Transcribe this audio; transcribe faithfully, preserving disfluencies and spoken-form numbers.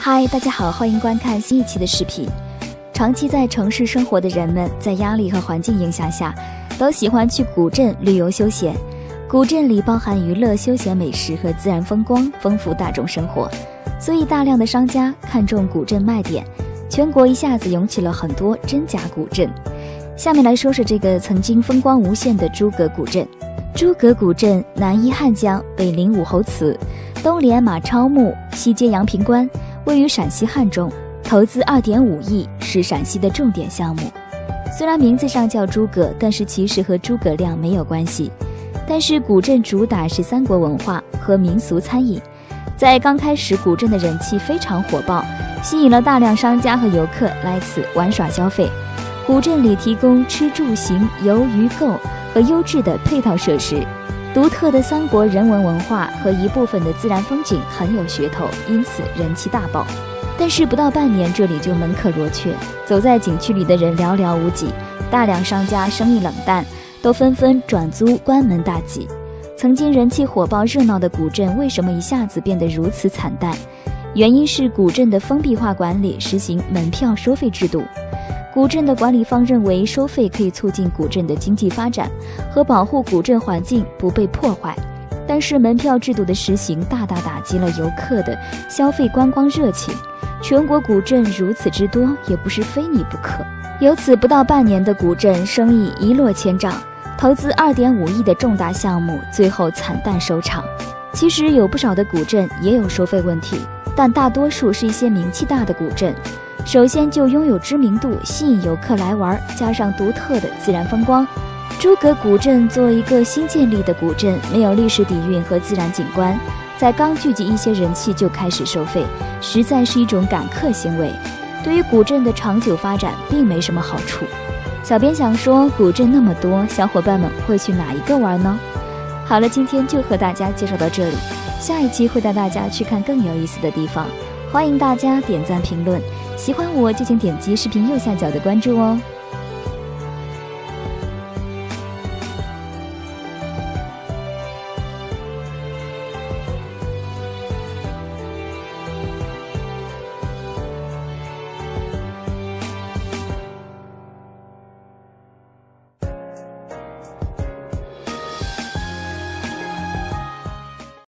嗨，大家好，欢迎观看新一期的视频。长期在城市生活的人们，在压力和环境影响下，都喜欢去古镇旅游休闲。古镇里包含娱乐、休闲、美食和自然风光，丰富大众生活。所以大量的商家看中古镇卖点，全国一下子涌起了很多真假古镇。下面来说说这个曾经风光无限的诸葛古镇。诸葛古镇南依汉江，北临武侯祠，东连马超墓，西接阳平关，位于陕西汉中，投资 二点五亿，是陕西的重点项目。虽然名字上叫诸葛，但是其实和诸葛亮没有关系。但是古镇主打是三国文化和民俗餐饮，在刚开始古镇的人气非常火爆，吸引了大量商家和游客来此玩耍消费。古镇里提供吃住行游娱购和优质的配套设施，独特的三国人文文化和一部分的自然风景很有噱头，因此人气大爆。但是不到半年，这里就门可罗雀，走在景区里的人寥寥无几，大量商家生意冷淡，都纷纷转租关门大吉。曾经人气火爆热闹的古镇，为什么一下子变得如此惨淡？原因是古镇的封闭化管理，实行门票收费制度。古镇的管理方认为，收费可以促进古镇的经济发展和保护古镇环境不被破坏。但是门票制度的实行大大打击了游客的消费观光热情，全国古镇如此之多，也不是非你不可。由此不到半年的古镇生意一落千丈，投资 二点五亿的重大项目最后惨淡收场。其实有不少的古镇也有收费问题，但大多数是一些名气大的古镇，首先就拥有知名度，吸引游客来玩，加上独特的自然风光。诸葛古镇作为一个新建立的古镇，没有历史底蕴和自然景观，在刚聚集一些人气就开始收费，实在是一种赶客行为，对于古镇的长久发展并没什么好处。小编想说，古镇那么多，小伙伴们会去哪一个玩呢？好了，今天就和大家介绍到这里，下一期会带大家去看更有意思的地方，欢迎大家点赞评论，喜欢我就请点击视频右下角的关注哦。